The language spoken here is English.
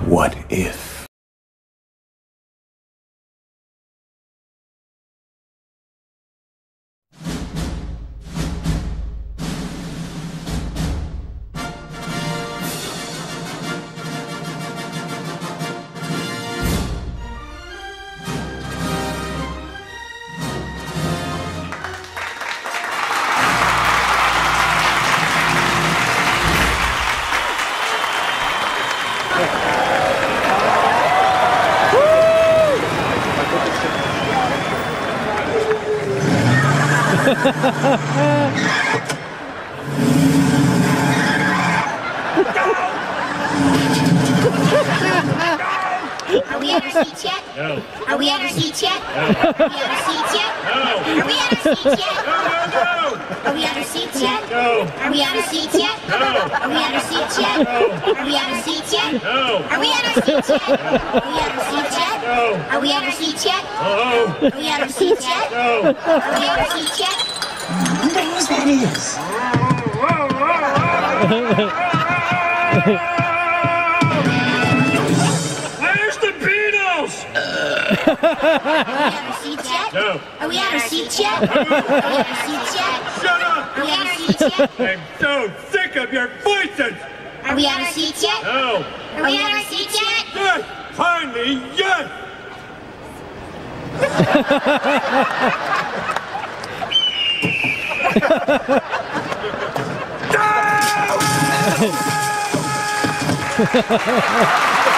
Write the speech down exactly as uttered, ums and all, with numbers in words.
What if? Are we at our seats yet? No. Are we at our seats yet? No. Are we at our seats yet? No. Are we at our seats yet? No, no, Are we at our seats yet? no. Are we at our seats yet? No. Are we at our seats yet? Are we at our seats yet? No. Are we at our seats yet? Are we at our seats yet? No. Are we at our seats yet? Oh. Are we at our seats yet? No. Are we at our seats yet? I wonder whose that is. Where's the Beatles? Are we at our seats yet? No. Are we at our seats yet? Are we at our seats yet? Shut up! Are we at our seats yet? I'm so sick of your voices! Are we at our seats yet? No. Are we at our seats yet? Yes! Finally, yes! Ha ha ha!